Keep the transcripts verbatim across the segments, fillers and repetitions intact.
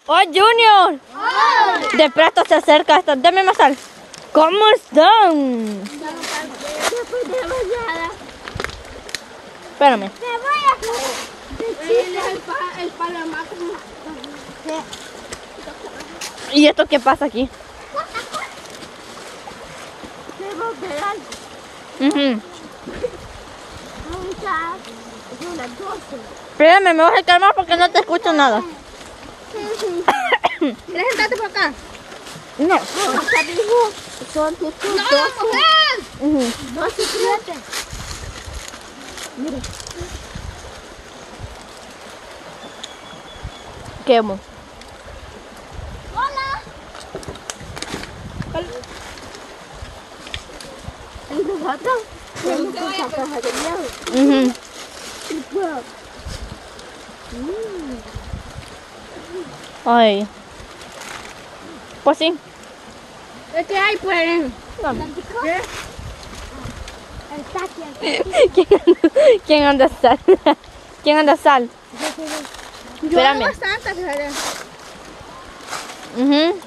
¡Oh, Junior! ¡Oh! De pronto se acerca esto. Deme más sal. ¿Cómo están? Espérame. Me voy a... El palo máximo. ¿Y esto qué pasa aquí? Debo ver algo. Uh-huh. Son las doce. Espérame, me voy a calmar porque no te escucho nada. ¿Quieres sentarte por acá? No. Acá dijo, son tipo doce. Uh-huh. doce y siete. Mire. ¿Qué amo? Hola. ¿Y nosotros? Tenemos que sacar de miedo. Uh-huh. Ay. Pues sí. ¿Qué hay pues? No. ¿Qué? ¿Quién anda, ¿Quién anda sal? ¿Quién anda sal? Yo Espérame. bastante, fíjate. Uh-huh.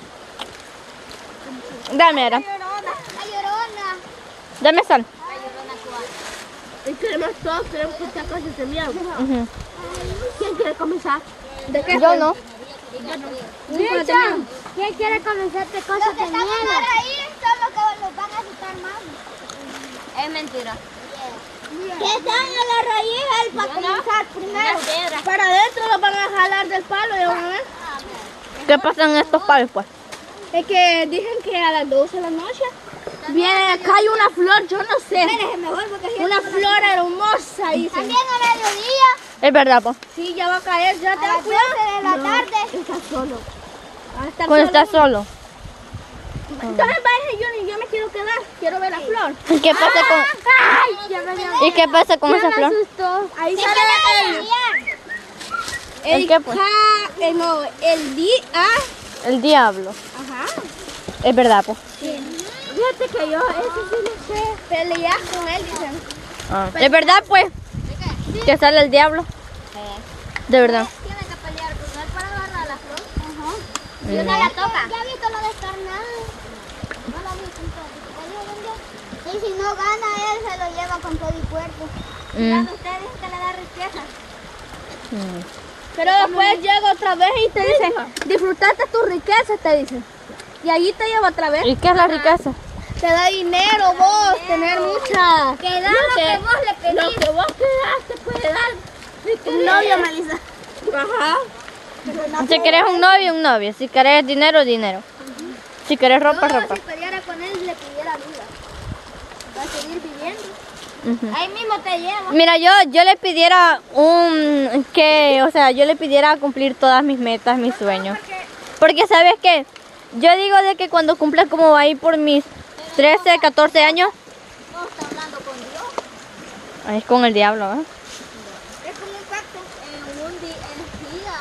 Dame, era. La llorona. Dame sal. La llorona cuál. Y queremos todos, queremos que esta cosa se miedo. Uh-huh. ¿Quién quiere comenzar? ¿De qué? Yo no. Micha, ¿quién quiere comenzar de cosas de miedo? Los que están en la raíz son los que los van a asustar más. Es mentira. Que están en la raíz, él va a comenzar primero. Para adentro los van a jalar del palo, ¿ya van a ver? ¿Qué pasa en estos palos, pues? Es que dicen que a las doce de la noche viene, cae una flor, yo no sé. Una flor hermosa, dicen. También a mediodía. Es verdad, pues. Sí, ya va a caer, ya te va a cuidar. de la no, tarde. Está solo. Va a estar Cuando solo. estás solo. Entonces vaya, yo, yo me quiero quedar, quiero ver la flor. ¿Y qué pasa con, Ay, ya me ¿y qué pasa con ya esa me flor? asustó. Ahí sale el... ¿El El qué, pues? ca... eh, no, el día... El diablo. Ajá. Es verdad, pues. Sí. Fíjate que yo, eso sí no sé, pelear con él, dicen. Ah. Es verdad, pues. Que sale el diablo. De verdad. Tiene que pelear con él para agarrar la flor. Ajá. Y uno la toca. ¿Ya has visto lo descarnado? No lo he visto entonces. Y si no gana él, se lo lleva con todo el cuerpo. Mm. Cuando usted dice que le da riqueza. Mm. Pero después llega otra vez y te dice, disfrutaste tu riqueza, te dice. Y allí te lleva otra vez. ¿Y qué es la riqueza? Te da dinero vos, tener mucha. Que da lo que vos le pedís. Lo que vos querás te puede dar. Un novio, Melissa. Ajá. Si querés un novio, un novio. Si querés dinero, dinero. Si querés ropa, Yo, ropa. si peleara con él, le pidiera vida. Va a seguir viviendo. Uh-huh. Ahí mismo te lleva. Mira, yo, yo le pidiera un, que, o sea, yo le pidiera cumplir todas mis metas, mis sueños. Porque, ¿sabes qué? Yo digo de que cuando cumpla como ahí por mis trece, catorce años. No está hablando con Dios. Ahí es con el diablo, ¿eh? Es como un pacto. En un día, en día,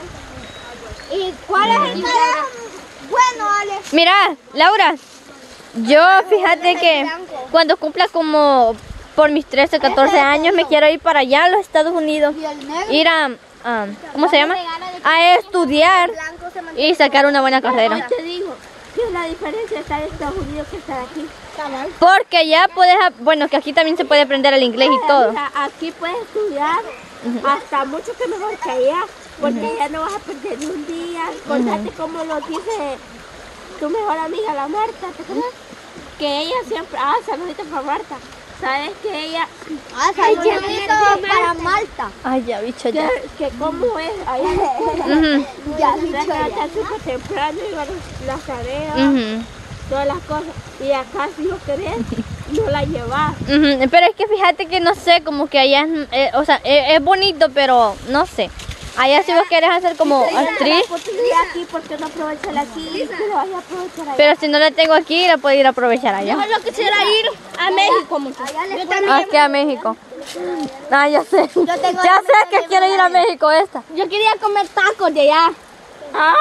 ajá. ¿Y cuál es el cara? Bueno, Ale. Mira, Laura, yo fíjate que cuando cumpla como por mis trece, catorce años me quiero ir para allá a los Estados Unidos. Y el negro. Ir a, a ¿cómo se llama? A estudiar Blanco se mantiene. y sacar una buena carrera. Hoy te digo, ¿qué es la diferencia de estar en Estados Unidos que estar aquí? Cabal. Porque ya puedes, bueno, que aquí también se puede aprender el inglés y todo. O sea, aquí puedes estudiar hasta mucho que mejor que allá, porque allá no vas a perder ni un día. Acordate como lo dice tu mejor amiga, la Marta, ¿te acuerdas? Que ella siempre, ah, saludito para Marta. ¿Sabes que ella? Ah, saludito para Malta. Ay, ya, bicho, ya. Que, que cómo es allá. Ujú, Ya, levantar súper temprano y ver las tareas, ujú, todas las cosas. Y acá si lo querés, no la llevas. ujú. Pero es que fíjate que no sé, como que allá es, eh, o sea, es, es bonito, pero no sé. Allá si vos querés hacer como actriz, La oportunidad aquí, porque no aprovecharla aquí, que lo vas a aprovechar allá. pero si no la tengo aquí, la puedo ir a aprovechar allá. Yo lo quisiera ir a México mucho. Yo también. Ah, que a México. Ah, ya sé. tengo Ya una sé que quiero ir a México esta. Yo quería comer tacos de allá. Ah.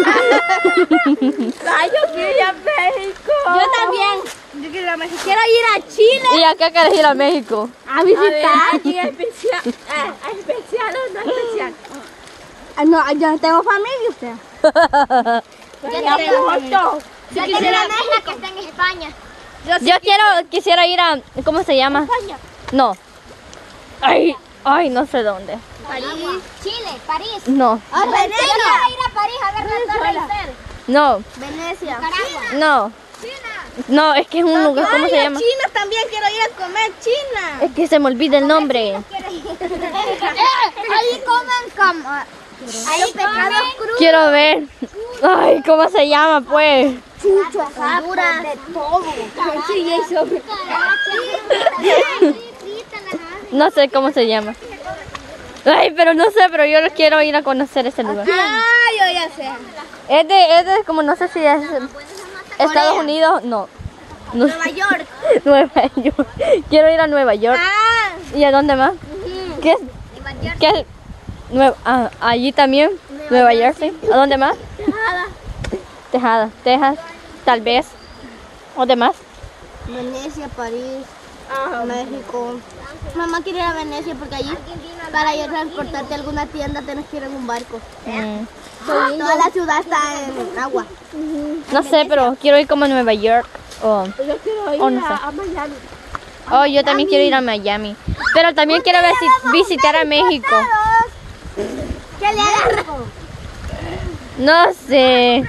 Ay, yo quiero ir a México. Yo también. Yo quiero ir a México. Quiero ir a Chile ¿Y a qué querés ir a México? a visitar. Aquí especial. Eh, especial o no especial. Ah, no, yo no tengo familia, usted. Yo tengo, yo tengo una amiga que está en España. Yo quiero, quisiera ir a, ¿cómo se llama? España. No. Ay, ay, no sé dónde. París. Chile, París. No, Yo quiero ir a París a ver la Torre Eiffel. no, Venecia. Nicaragua. no. China. No, es que es un lugar, ¿cómo se llama? China también quiero ir a comer China. Es que se me olvida el nombre. Ahí comen cama. Ahí pescados crudos. Quiero ver. Ay, ¿cómo se llama, pues? Chucho, Honduras, de todo. Sí, eso. No sé cómo se llama. Ay, pero no sé, pero yo quiero ir a conocer ese lugar. Ah, yo ya sé. Es de, es de como, no sé si es Estados Unidos, no. No Nueva sé. York. Nueva York. Quiero ir a Nueva York. Ah, ¿Y a dónde más? ¿Qué es? ¿Qué es? Nueva, ah, allí también, Nueva Jersey. ¿A dónde más? Tejada, Texas, tal vez. ¿Dónde más? Venecia, París, México. Mamá quiere ir a Venecia porque allí para yo transportarte a alguna tienda tienes que ir en un barco. Mm, Toda la ciudad está en agua. no sé, pero quiero ir como a Nueva York. O, Yo quiero ir Oh, no sé. a, a Miami. oh, yo también quiero ir a Miami. Pero también quiero visi- visitar a México. ¿Qué le hagas? No sé.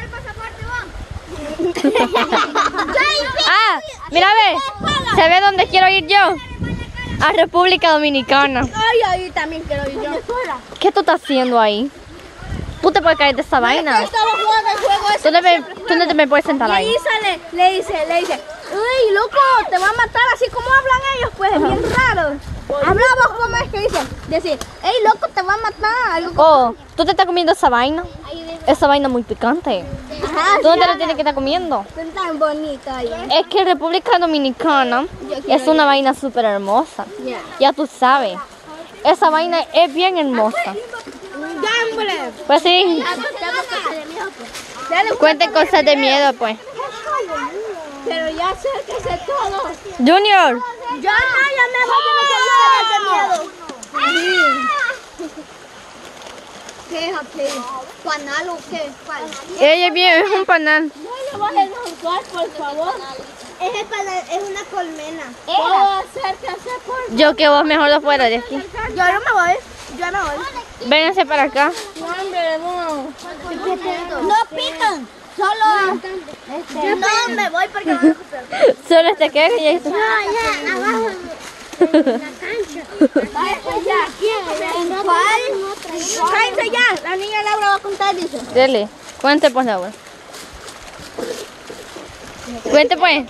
Ah, mira, ve. ¿Se ve dónde quiero ir yo? A República Dominicana. Ay, ahí también quiero ir yo. ¿Qué tú estás haciendo ahí? Tú te puedes caer de esa vaina. Estaba jugando el juego ese. Tú, no me- tú no te me puedes sentar Y ahí. ahí sale, le dice, le dice, uy, loco, te va a matar, así como hablan ellos, pues, es bien raro. Hablamos como es que dicen, decir, hey, loco, te va a matar. Algo como- Oh, tú te estás comiendo esa vaina. Esa vaina muy picante. Ajá, ¿Tú no te lo tienes que estar comiendo? son tan bonitos ahí. Es que República Dominicana es una vaina súper hermosa. Ya. Ya tú sabes. Esa vaina es bien hermosa. ¡Gamble! Pues sí, Dale, cuente cosas de miedo, pues. pero ya sé que sé todo. Junior, Ya no, ya me voy a meter de miedo. ¿Qué es aquí? ¿Panal o qué? ¿Cuál? ella es bien, es un panal. No le bajes a jugar, por favor. Es, es una colmena. ¿Puedo hacer que se por Yo que vos mejor lo fuera de aquí. Yo no me voy, yo me voy. Vénganse para acá. No, hombre, no. No pican, solo... Este, no, me voy porque no me gusta. Solo este que ella hizo. ya, abajo. Vaya, pues ya. ¿En cuál? Cállense ya, la niña Laura va a contar, dice. Dele, cuente pues, Laura. Cuente pues.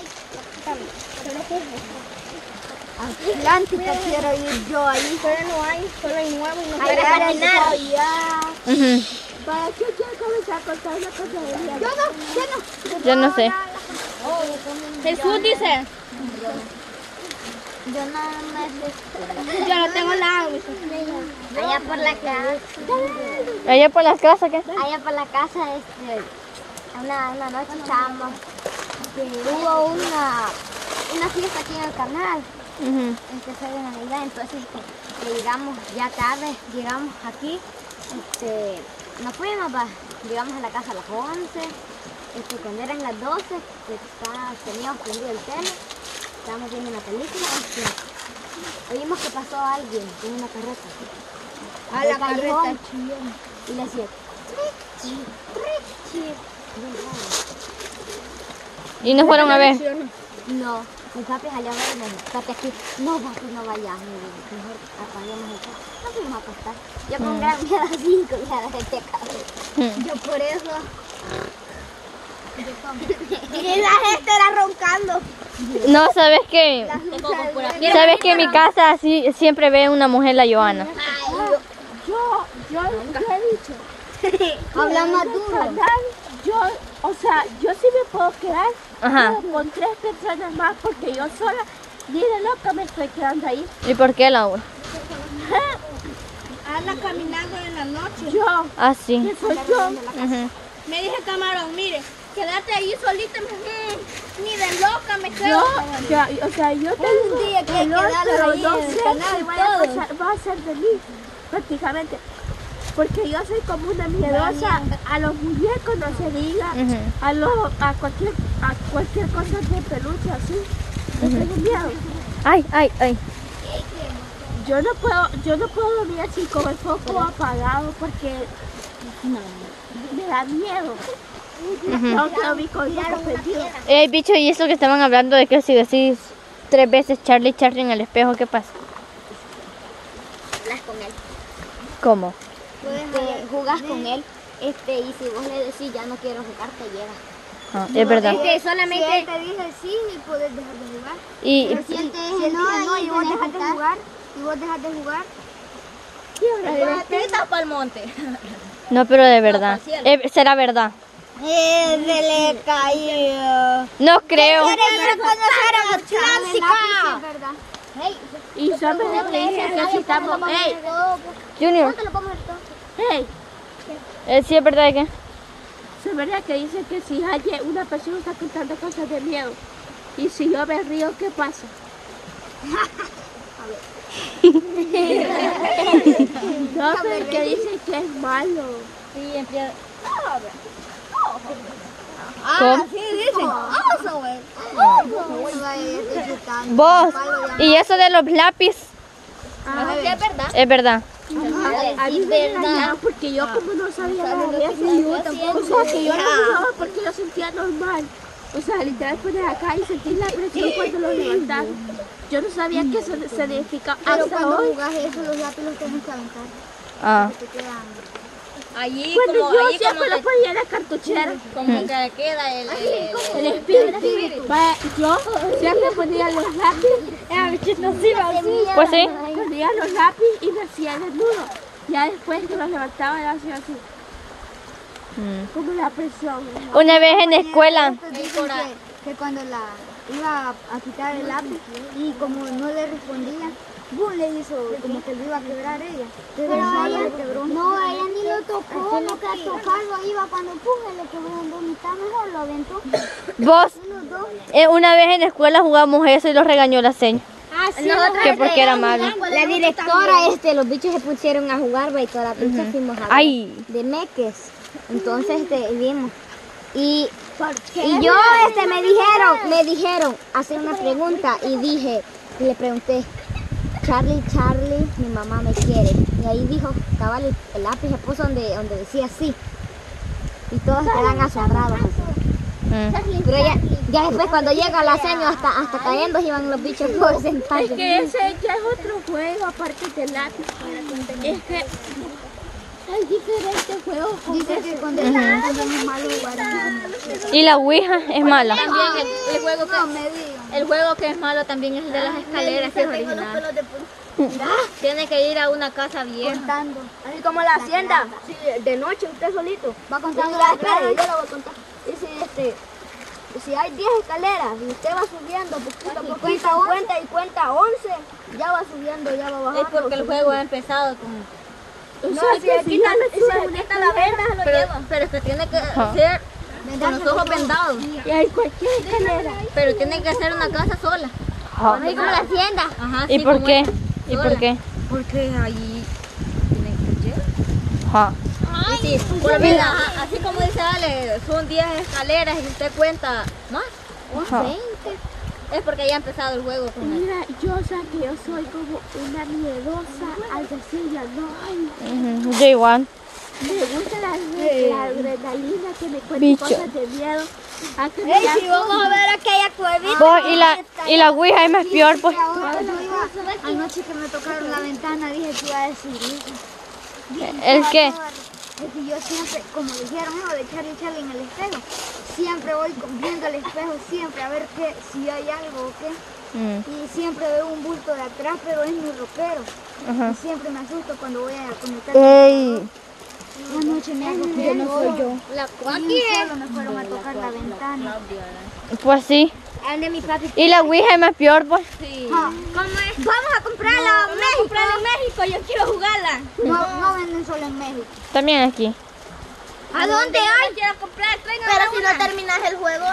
Atlántica quiero ir yo ahí. Pero no hay, solo hay nuevo y no Hay que patinar. Ujú. ¿Para qué quiero comenzar a contar una cosa de día? Yo no, yo no. Yo no sé. Jesús dice. Yo no me... Yo no tengo nada. Allá por la casa. Allá por las casas, ¿qué? Allá por la casa, este, una, una noche estábamos, que hubo una, una fiesta aquí en el canal, Ujú. este, fue de Navidad, entonces este, llegamos ya tarde, llegamos aquí, este, nos fuimos, va, llegamos a la casa a las once, este, cuando eran las doce, está, teníamos prendido el tele, estábamos viendo una película, este, oímos que pasó alguien en una carreta. A del la callejón, carreta. y le decía, trichi, trichi. Bien raro. Y nos fueron a ver. No, mi papi salió a ver y me dijo, "Quédate aquí, no papi, no vayas, me dijo, mejor apaguemos el carro". Nos fuimos a acostar. Yo con gran miedo a cinco ya de este cabrón. Yo por eso. Y la gente era roncando. No, ¿sabes qué? ¿Sabes que en mi casa sí, siempre ve una mujer la Joana? Yo, yo, yo he dicho. Habla más En el duro. canal, yo, o sea, yo sí me puedo quedar Ajá. pero con tres personas más porque yo sola, ni de loca me estoy quedando ahí. ¿Y por qué, Laura? Anda caminando en la noche. Yo, Ah, sí. que soy yo. Ujú. Me dije, camarón, mire, quédate ahí solita, mm, ni de loca me quedo. Yo, ya, o sea, yo tengo un día que hay que dolor, darlo pero ahí no en el sé canal qué y vaya a todo. pasar, va a ser de mí, prácticamente. Porque yo soy como una miedosa a los muñecos, no se diga, Ujú. a, los, a, cualquier, a cualquier cosa de peluche así. Yo tengo miedo. Ay, ay, ay. Yo no puedo, yo no puedo dormir así con el foco apagado porque me da miedo. Tengo que dormir con el foco prendido. Ey, bicho, y eso que estaban hablando de que si decís tres veces Charlie, Charlie en el espejo, ¿qué pasa? Hablas con él. ¿Cómo? Este, jugás con él. Este, y si vos le decís ya no quiero jugar, te llega. Ah, es verdad. Este, solamente si él te dice sí, puedes dejar de jugar. Y Pero si él te dice no, no y vos dejas de jugar, y vos dejas de jugar, Este, para el monte. no, pero de verdad. Eh, será verdad. Eh, se le cayó. No creo. reconocer a la clásica. y son verdad que dicen que si estamos, hey, Junior, te lo podemos ver todo. hey, eh, sí es verdad de que. son verdad que dicen que si hay una persona está contando cosas de miedo y si yo me río, ¿qué pasa? No, pero que dicen que es malo. Sí, empieza. ¿Cómo? Sí, dicen. Oso, güey. Vos. Y eso de los lápices, Ah, Es verdad. es verdad. a mí me engañaron porque yo como no sabía nada de eso. O sea, que yo no jugaba porque yo sentía normal. O sea, literal poner acá y sentir la presión cuando lo levantaron. Yo no sabía que eso significaba. Pero Hasta cuando hoy, jugás eso, los lápices los tienes que aventar. Ah. Te quedan. Allí bueno, como, yo allí siempre como, lo que, ponía en la cartuchera. como que queda el, el, El espíritu. Vaya, yo siempre ponía los lápices. Pues sí. Ponía los lápices y me hacía desnudo. Ya después que los levantaba, lo hacía así. Mm. Como la presión. Una vez en la escuela. Dicen que, que cuando la iba a quitar el lápiz y como no le respondía, boom, le hizo como que lo iba a quebrar ella. Pero a ella le quebró. No, a ella ni lo tocó, no que a tocarlo iba cuando empuje, le quebró en dos mitad, mejor lo aventó. Vos, Los dos. eh, una vez en la escuela jugamos eso y lo regañó la señora. Ah, sí. Que porque era malo. La directora, este, los bichos se pusieron a jugar, y toda la pinche fuimos a ver Ay. de meques. Entonces, este, vimos. Y, y yo, este, me dijeron, me dijeron, hacer una pregunta y dije, y le pregunté, Charlie, Charlie, mi mamá me quiere. Y ahí dijo, cabal, el, el lápiz se puso donde, donde decía sí. Y todos quedan asombrados así. Mm. Pero ya, ya después cuando llega la señora hasta, hasta cayendo iban los bichos por sentarse. Es que ese ya es otro juego aparte del lápiz. Es que hay diferentes juegos con Dice que eso. cuando están es malo jugar. Y la ouija es mala. también el, el juego No que, me digan. el juego que es malo también es el de las escaleras, que es original. Tiene que ir a una casa vieja. Contando. Así como la hacienda, sí, de noche usted solito. Va contando La las espera, yo escaleras. lo voy a contar. Y si, este, si hay diez escaleras y usted va subiendo poquito a Y poquito, cuenta once. cuenta y cuenta once, ya va subiendo, ya va bajando. Es porque el juego ha empezado con... O sea, si aquí no le sube quita la venda, lo pero, lleva. Pero es que tiene que ser con los ojos vendados. y hay cualquier escalera. Pero tiene que ser una casa sola. Ajá. Así como la hacienda. Ajá, ¿Y sí, por como qué? esa, ¿Y sola. por qué? Porque ahí tienen que llegar. Ajá. Y sí, por lo menos, ajá, así como dice Ale, son diez escaleras y usted cuenta más. Ajá. Es porque ya ha empezado el juego con él. Mira, yo sé que yo soy como una miedosa al decir ya no, ay, Ujú, yo igual. me gusta la, la adrenalina que me cuenta Bicho. cosas de miedo. A que me da vamos a ver aquella cuevita. Vos, y la, y la ouija es más peor, pues. Ahora yo iba, anoche que me tocaron la ventana, dije que iba a decir eso. ¿El qué? Es que yo siempre, como dijeron, ¿no? De Charlie Charlie en el espejo, siempre voy con- viendo el espejo, siempre a ver qué, si hay algo o qué. Mm, Y siempre veo un bulto de atrás, pero es mi ropero. ajá. Y siempre me asusto cuando voy a conectar. Ey. Una noche me hago que no soy yo. La Y solo me fueron a tocar la ventana. Pues sí. Ande mi papi. Y la ouija es más peor, pues. ¿Cómo es? Vamos a comprarla en México. en México, yo quiero jugarla. No, no venden solo en México. También aquí. ¿A dónde hay? Quiero comprar, Pero si no terminas el juego.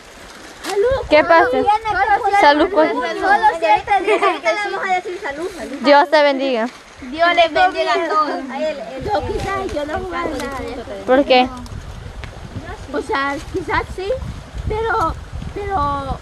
¿Qué pasa? Salud, pues. Solo siete días que le vamos a decir salud. Dios te bendiga. Dios les bendiga a todos. Yo quizás yo no jugaba nada de eso. ¿Por qué? O sea, quizás sí, pero, pero...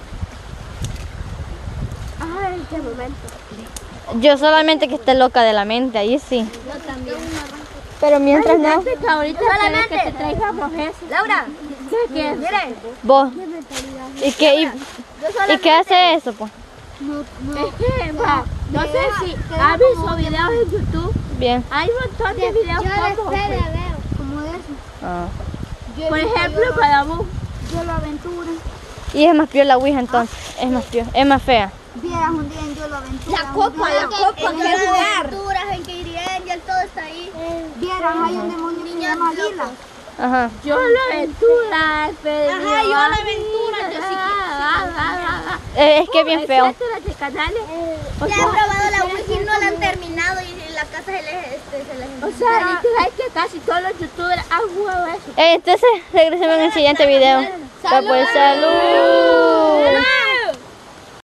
Ay, qué momento. Yo solamente que esté loca de la mente, ahí sí. Yo también. Pero mientras no. Que ahorita quieres que te traiga profesor. Laura, ¿Qué quieres? miren. Vos. ¿Y qué, y, ¿y qué hace eso, pues? Es que, va, no sé si has visto videos en YouTube. Bien. Hay un montón de videos como, pues, veo. Como de eso. Ah. por ejemplo, para vos. Yo lo aventura. Y es más piola la Ouija entonces. Es más piola. Es más fea. Vieras un día en Yo lo aventura. La copa, la copa, en quiero Yo lo jugar. aventuras, en que irían, ya todo está ahí. Vieras, hay un demonio que se llama Lila. Ajá. Yo la aventura, Ajá, yo la aventura, yo sí Eh, es que es bien feo. Etcétera de canales. O Ya sea, han probado la Ouija y no la han terminado y en la casa se les, este, se les o sea, literal que casi todos los youtubers han jugado eso. Eh, entonces regresemos en el siguiente video. Pues salud.